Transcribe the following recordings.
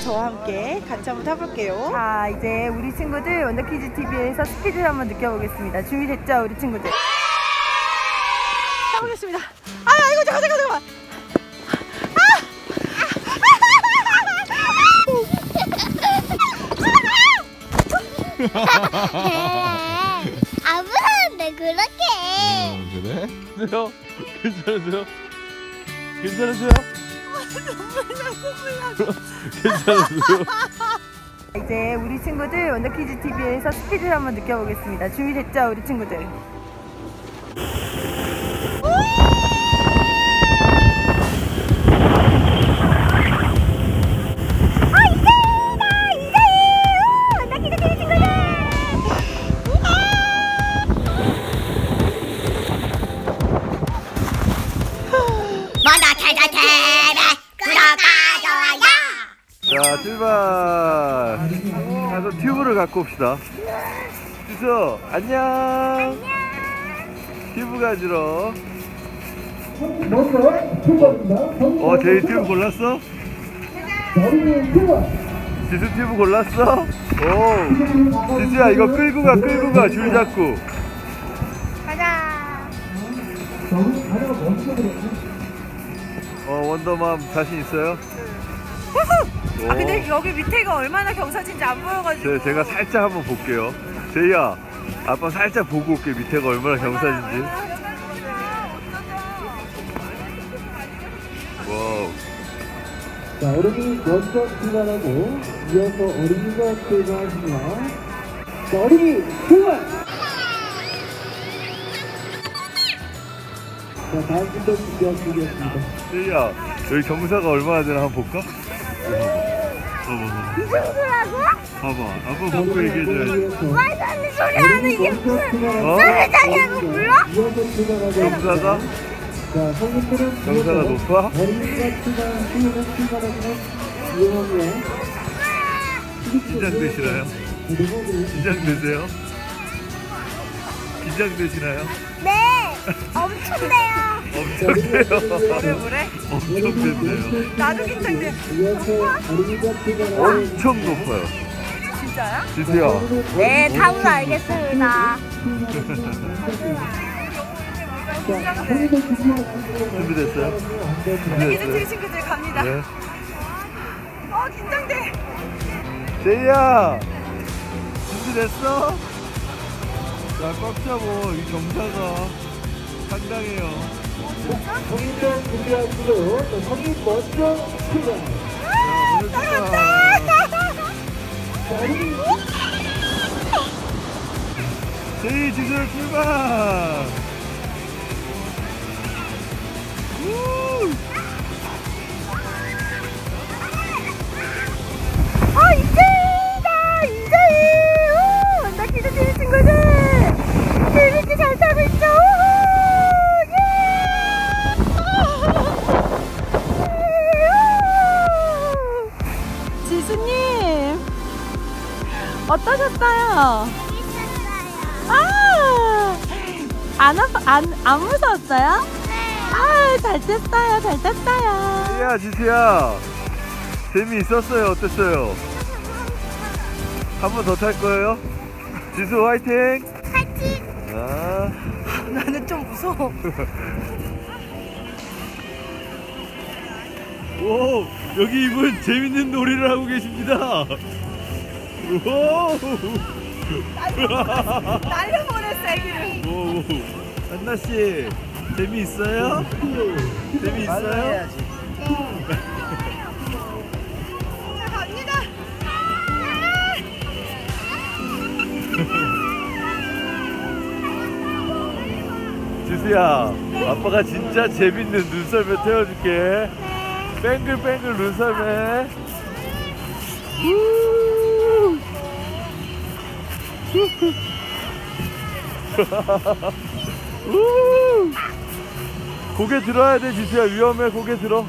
저와 함께 같이 한번 타볼게요. 자, 이제 우리 친구들 원더키즈 TV에서 스피드를 한번 느껴보겠습니다. 준비됐죠, 우리 친구들? 타보겠습니다. 아, 이거 잠깐만. 안 무서운데 그렇게. 그래? 괜찮으세요? 괜찮으세요? 괜찮으세요? 이제 우리 친구들 원더키즈 TV에서 스피드를 한번 느껴보겠습니다. 준비됐죠, 우리 친구들? 자, 출발! 가서 튜브를 갖고 옵시다. 지수, 안녕! 튜브 가지러. 제이 튜브 골랐어? 지수 튜브 골랐어? 오! 지수야, 이거 끌고 가, 줄 잡고. 가자! 원더맘 자신 있어요? 아, 근데 여기 밑에가 얼마나 경사진지 안 보여가지고. 제가 살짝 한번 볼게요. 제이야, 아빠 살짝 보고 올게. 밑에가 얼마나 경사진지. 와우. 자, 어른이 먼저 출발하고 이어서 어린이가 출발하시면 자, 어린이 출발! 자, 다음 분도 준비하시겠습니다. 제이야, 여기 경사가 얼마나 되나 한번 볼까? 이 정도라고? 봐봐, 아빠 보고 얘기해줘야지. 말도 안 되는 소리 하는 이게 무슨 소리장이라고 불러? 이어서 출발하고 경사가? 자, 성인들은 경사가 높아? 어린이가 출발하시면 이용하면 긴장되시나요? 긴장되세요? 긴장되시나요? 네, 엄청 돼요. 엄청 돼요. 뭐래? 엄청 된대요. 나도 긴장돼. 이어서 어린이가 출발하고 엄청 높아요. 진짜야? 지수야. 네, 다음은 알겠습니다. 준비됐어요? 키즈 친구들 갑니다. 네. 긴장돼. 제이야, 준비됐어? 자, 꽉 잡어. 이 경사가 상당해요. 성인들 준비하시고 성인 먼저 출발. 제이, 지수 출발! 이제다! 원더키즈 TV 친구들! 재밌게 잘 타고 있죠? 지수님! 어떠셨어요? 안 무서웠어요? 네. 잘 탔어요. 지수야. 재미있었어요? 어땠어요? 한 번 더 탈 거예요? 지수 화이팅! 화이팅! 나는 좀 무서워. 오, 여기 이분 재밌는 놀이를 하고 계십니다. 오! 날려보냈어, 애기를. 오, 한나씨, 재미있어요? 재미있어요? 자, 갑니다. 지수야, 아빠가 진짜 재밌는 눈썰매 태워줄게. 뱅글뱅글 눈썰매. 고개 들어야 돼, 지수야. 위험해. 고개 들어.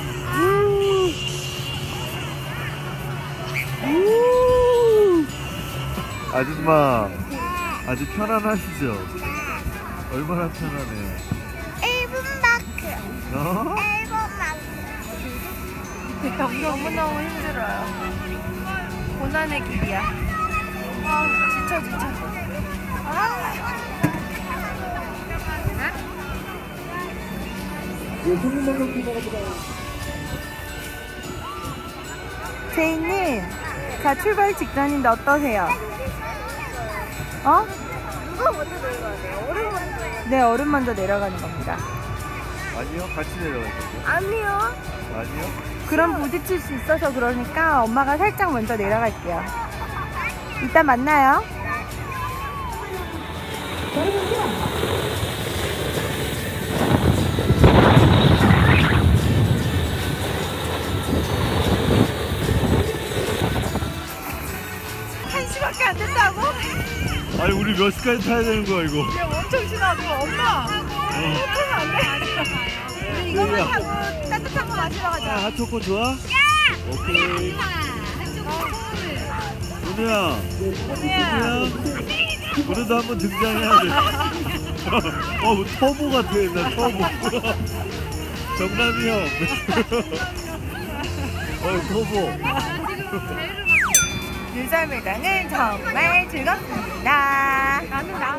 아줌마, 아주 편안하시죠? 얼마나 편안해요? 1분만큼. 1분만큼. 너무너무 힘들어요. 고난의 길이야. 아, 지쳐. 예, 손님만 출발합니다. 제이님, 자 출발 직전인데 어떠세요? 어? 누가 먼저 내려가야 돼요? 얼음 먼저 내려가야 네, 얼음 먼저 내려가는 겁니다. 아니요, 같이 내려갈 건데. 아니요. 아니요? 그럼 부딪힐 수 있어서 그러니까 엄마가 살짝 먼저 내려갈게요. 이따 만나요. 한시밖에 안 된다고? 아니, 우리 몇 시까지 타야 되는 거야, 이거? 이게 엄청 심하고 엄마. 그러면 안 돼. 우리 이거만 타고 따뜻한 거 마시러 가자. 핫초코 좋아? 오케이. 오늘야. 오늘도 한번 등장해야 돼. 터보 같아, 나 터보. 정남이 형. 터보. 유설매장은 정말 즐겁습니다. 나는 나.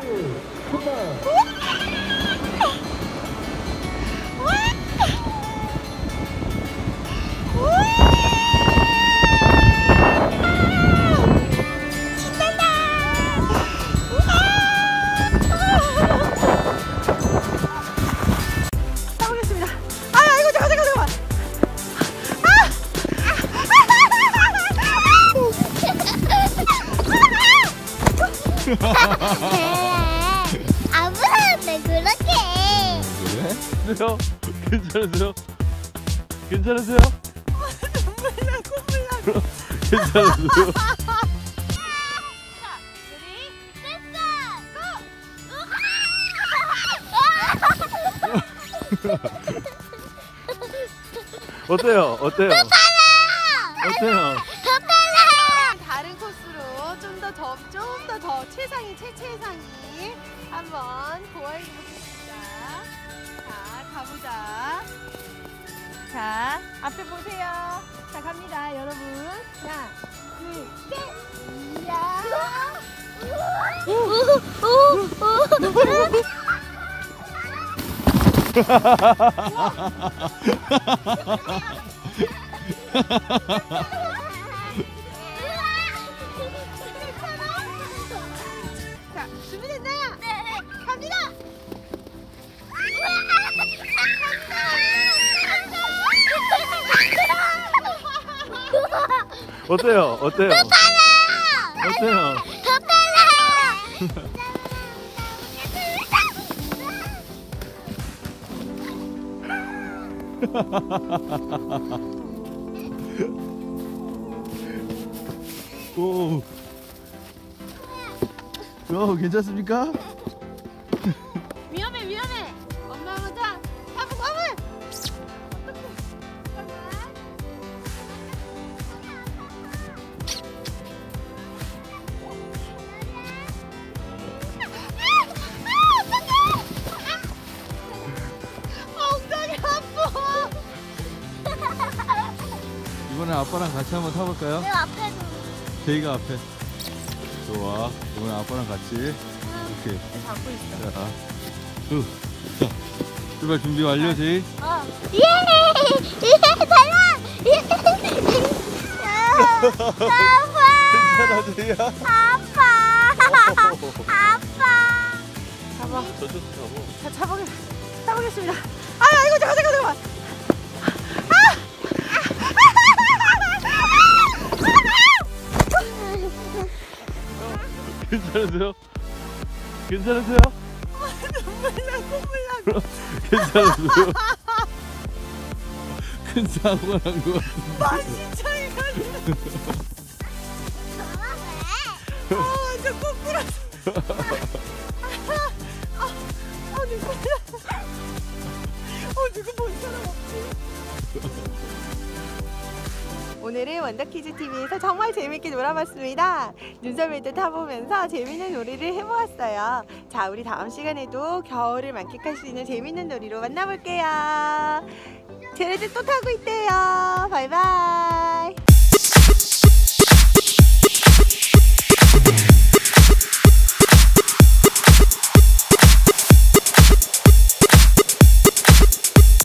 타보겠습니다. 아이고 잠깐만. 아무한테 그렇게. 괜찮으세요? 괜찮으세요? 괜찮으세요? 괜찮으세요? 어때요? 어때요? 어때요? 다른 코스로 좀 더 더 최상위 한번 보아해 보겠습니다. 자, 가보자. 자, 앞에 보세요. 자, 갑니다, 여러분. 자, 둘, 셋. 이야. 자, 준비됐나요? 네. 갑니다. 어때요? 어때요? 어때요? 오. 괜찮습니까? 위험해. 엄마 먼저. 가보. 엉덩이 아파. 이번에 아빠랑 같이 한번 타볼까요? 내 앞에도. 제이가 앞에. 좋아. 이번에 아빠랑 같이. 이렇게. 잡고 있어. 자, 자, 출발 준비 완료, 제이. 괜찮아, 제이야? 잡아. 저쪽도 잡아. 자, 타보겠습니다. 아이고 잠깐만. 괜찮으세요? 괜찮으세요? 눈물 나고. 괜찮으세요? 큰 사고가 난 것 같은데. 맛이 차이가 저 거꾸로. 누구 본 사람 없지? 오늘은 원더키즈 TV에서 정말 재밌게 놀아봤습니다. 눈썰매도 타보면서 재밌는 놀이를 해보았어요. 자, 우리 다음 시간에도 겨울을 만끽할 수 있는 재밌는 놀이로 만나볼게요. 쟤네들 또 타고 있대요. 바이바이.